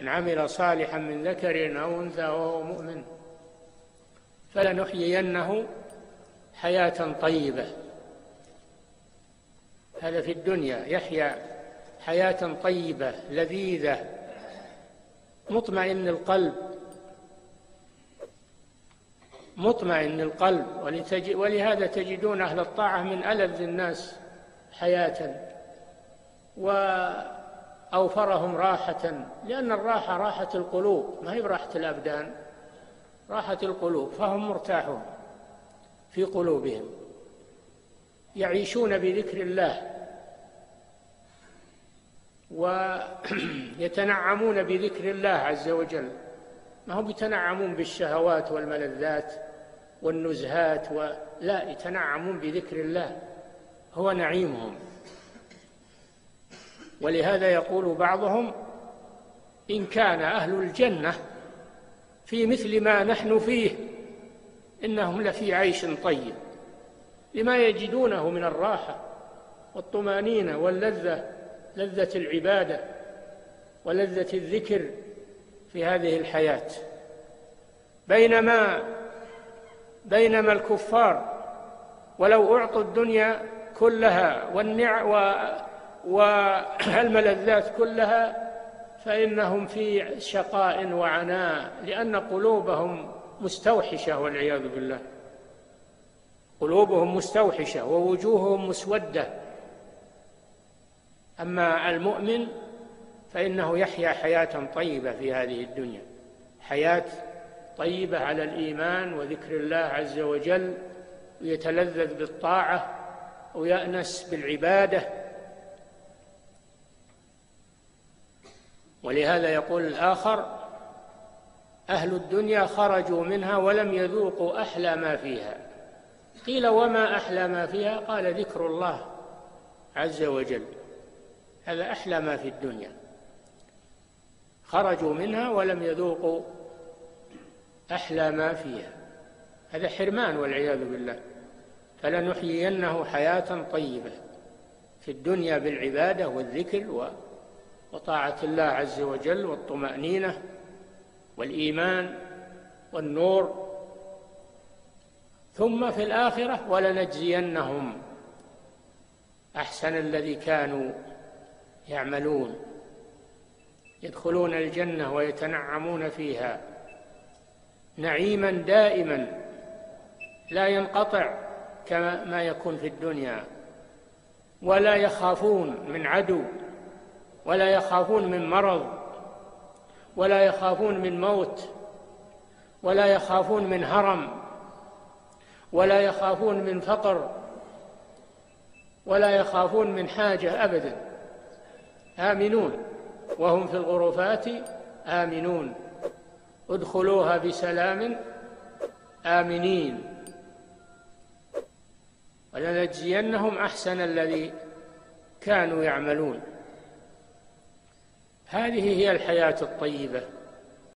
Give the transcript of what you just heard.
من عمل صالحا من ذكر أو أنثى وهو مؤمن فلنحيينه حياة طيبة. هذا في الدنيا، يحيا حياة طيبة لذيذة مطمئن القلب. ولهذا تجدون أهل الطاعة من ألذ الناس حياة وأوفرهم راحة، لأن الراحة راحة القلوب، ما هي براحة الأبدان، راحة القلوب، فهم مرتاحون في قلوبهم، يعيشون بذكر الله ويتنعمون بذكر الله عز وجل، ما هم يتنعمون بالشهوات والملذات والنزهات لا، يتنعمون بذكر الله، هو نعيمهم. ولهذا يقول بعضهم: إن كان أهل الجنة في مثل ما نحن فيه إنهم لفي عيش طيب، لما يجدونه من الراحة والطمأنينة واللذة، لذة العبادة ولذة الذكر في هذه الحياة. بينما الكفار ولو أعطوا الدنيا كلها والملذات كلها فإنهم في شقاء وعناء، لأن قلوبهم مستوحشة والعياذ بالله، قلوبهم مستوحشة ووجوههم مسودة. أما المؤمن فإنه يحيا حياة طيبة في هذه الدنيا، حياة طيبة على الإيمان وذكر الله عز وجل، ويتلذذ بالطاعة ويأنس بالعبادة. ولهذا يقول الآخر: أهل الدنيا خرجوا منها ولم يذوقوا أحلى ما فيها. قيل: وما أحلى ما فيها؟ قال: ذكر الله عز وجل، هذا أحلى ما في الدنيا. خرجوا منها ولم يذوقوا أحلى ما فيها، هذا حرمان والعياذ بالله. فلنحيينه حياة طيبة في الدنيا بالعبادة والذكر وطاعة الله عز وجل والطمأنينة والإيمان والنور، ثم في الآخرة ولنجزينهم أحسن الذي كانوا يعملون، يدخلون الجنة ويتنعمون فيها نعيما دائما لا ينقطع كما يكون في الدنيا، ولا يخافون من عدو، ولا يخافون من مرض، ولا يخافون من موت، ولا يخافون من هرم، ولا يخافون من فقر، ولا يخافون من حاجة أبدا، آمنون وهم في الغرفات آمنون، ادخلوها بسلام آمنين ولنجزينهم أحسن الذي كانوا يعملون. هذه هي الحياة الطيبة.